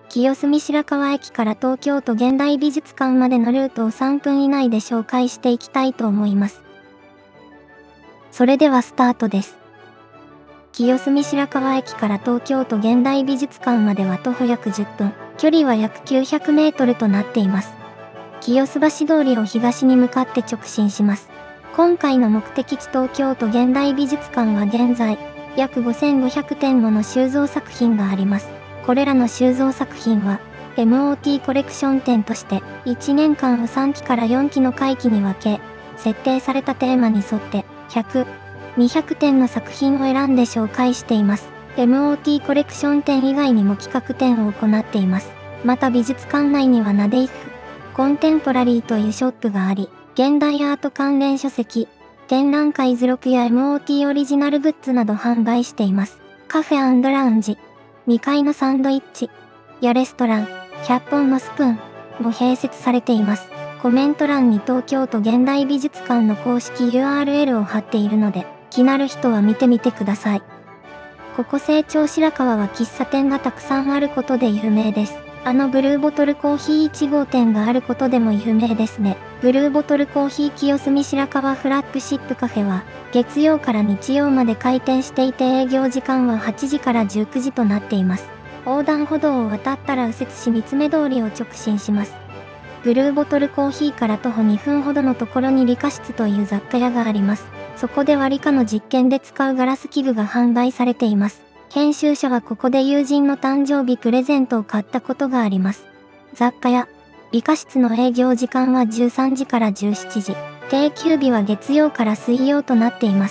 清澄白河駅から東京都現代美術館までのルートを3分以内で紹介していきたいと思います。それではスタートです。清澄白河駅から東京都現代美術館までは徒歩約10分、距離は約900メートルとなっています。清洲橋通りを東に向かって直進します。今回の目的地東京都現代美術館は現在、約5500点もの収蔵作品があります。これらの収蔵作品は、MOT コレクション展として、1年間を3期から4期の会期に分け、設定されたテーマに沿って、100、200点の作品を選んで紹介しています。MOT コレクション展以外にも企画展を行っています。また美術館内にはナデイフ、コンテンポラリーというショップがあり、現代アート関連書籍、展覧会図録や MOT オリジナルグッズなど販売しています。カフェ&ラウンジ、2階のサンドイッチやレストラン、100本のスプーンも併設されています。コメント欄に東京都現代美術館の公式 URL を貼っているので、気になる人は見てみてください。ここ成長白河は喫茶店がたくさんあることで有名です。ブルーボトルコーヒー1号店があることでも有名ですね。ブルーボトルコーヒー清澄白河フラッグシップカフェは、月曜から日曜まで開店していて営業時間は8時から19時となっています。横断歩道を渡ったら右折し三つ目通りを直進します。ブルーボトルコーヒーから徒歩2分ほどのところに理科室という雑貨屋があります。そこでは理科の実験で使うガラス器具が販売されています。編集者はここで友人の誕生日プレゼントを買ったことがあります。雑貨屋、理科室の営業時間は13時から17時。定休日は月曜から水曜となっています。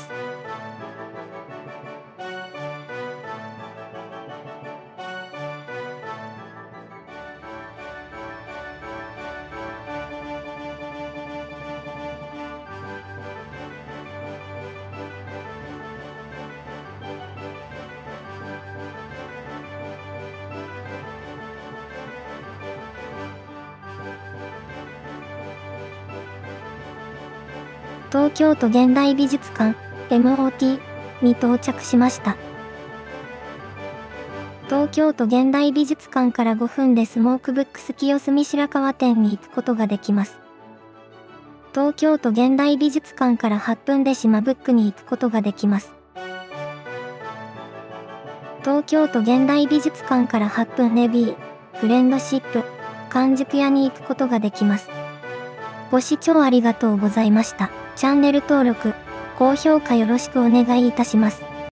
東京都現代美術館 MOT に到着しました。東京都現代美術館から5分でスモークブックス清澄白河店に行くことができます。東京都現代美術館から8分で島ブックに行くことができます。東京都現代美術館から8分で B フレンドシップ完熟屋に行くことができます。ご視聴ありがとうございました。チャンネル登録、高評価よろしくお願いいたします。